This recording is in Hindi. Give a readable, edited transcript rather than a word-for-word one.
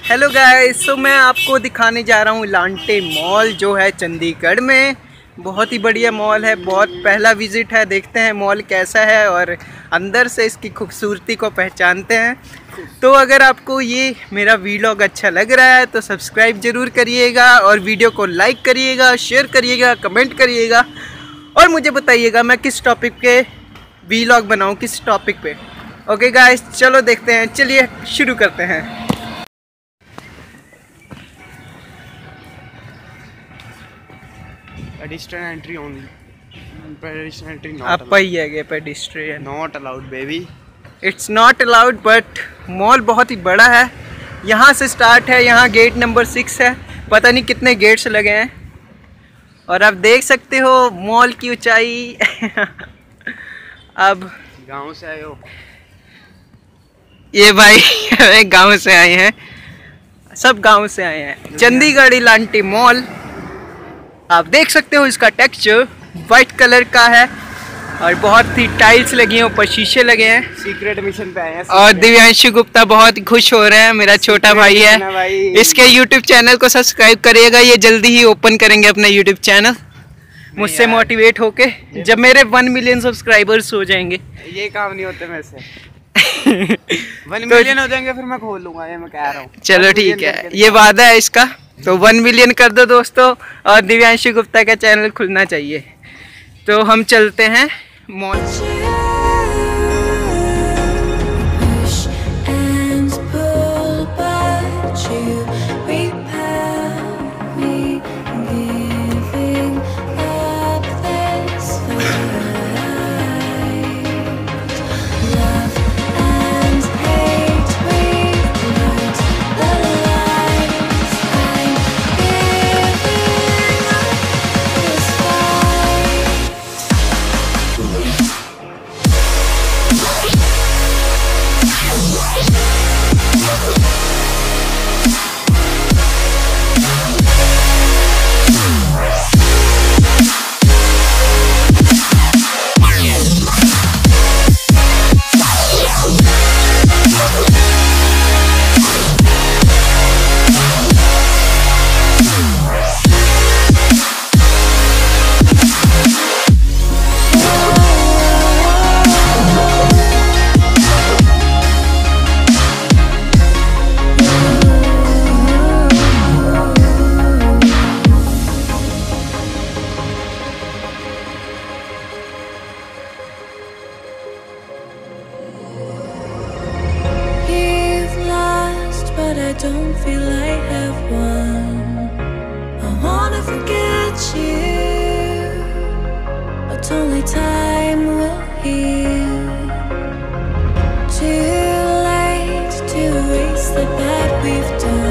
हेलो गाइस, सो मैं आपको दिखाने जा रहा हूँ इलांटे मॉल जो है चंडीगढ़ में। बहुत ही बढ़िया मॉल है, बहुत पहला विजिट है। देखते हैं मॉल कैसा है और अंदर से इसकी खूबसूरती को पहचानते हैं। तो अगर आपको ये मेरा वीलॉग अच्छा लग रहा है तो सब्सक्राइब ज़रूर करिएगा और वीडियो को लाइक करिएगा, शेयर करिएगा, कमेंट करिएगा और मुझे बताइएगा मैं किस टॉपिक पे वीलॉग बनाऊँ, किस टॉपिक पे। ओके गाइस, चलो देखते हैं, चलिए शुरू करते हैं। Pedestrian entry only. Pedestrian entry not आप allowed. है pedestrian Not allowed, baby. It's not allowed, but mall बहुत ही बड़ा है। यहाँ से स्टार्ट है, यहाँ गेट नंबर 6 है। पता नहीं कितने गेट्स लगे हैं और आप देख सकते हो मॉल की ऊंचाई। अब गांव से आए हो? ये भाई गांव से आए हैं, सब गांव से आए हैं। चंडीगढ़ इलांटे मॉल आप देख सकते हो, इसका टेक्सचर वाइट कलर का है और बहुत ही टाइल्स लगी हैं, ऊपर शीशे लगे हैं। सीक्रेट मिशन पे आए हैं। और दिव्यांशु गुप्ता बहुत खुश हो रहे हैं, मेरा छोटा भाई है। इसके YouTube चैनल को सब्सक्राइब करिएगा, ये जल्दी ही ओपन करेंगे अपना YouTube चैनल मुझसे मोटिवेट होके, जब मेरे 1 मिलियन सब्सक्राइबर्स हो जाएंगे। ये काम नहीं होते मेरे से। 1 मिलियन हो जाएंगे फिर मैं खोल लूंगा, ये मैं कह रहा हूँ। चलो ठीक है, ये वादा है इसका। तो 1 मिलियन कर दो दोस्तों और दिव्यांशु गुप्ता का चैनल खुलना चाहिए। तो हम चलते हैं mall. I don't feel I have won. I wanna forget you, but only time will heal. Too late to erase the bad we've done.